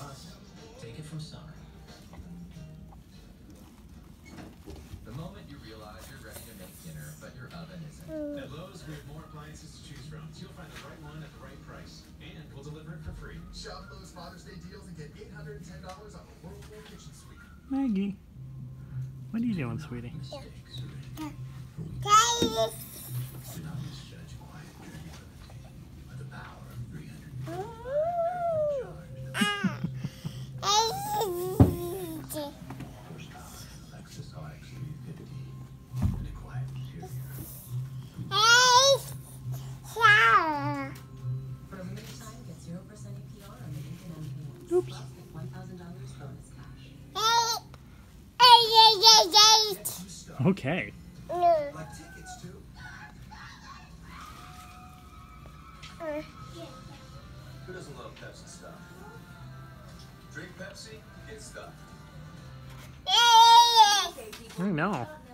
us. Take it from Summer. The moment you realize you're ready to make dinner, but your oven isn't. At Lowe's, we have more appliances to choose from, so you'll find the right one at the right price. And we'll deliver it for free. Shop Lowe's Father's Day deals and get $810 on the Whirlpool kitchen suite. Maggie, what are you doing, sweetie? Do not misjudge quiet tranquility by the power of 300 horsepower Lexus RX 350 and a quiet interior. For a limited time, get 0% APR on the Lincoln MKX. Oops. Plus get $1,000 bonus cash. Okay. Like tickets, too. Who doesn't love Pepsi stuff? Drink Pepsi, get stuff. I know.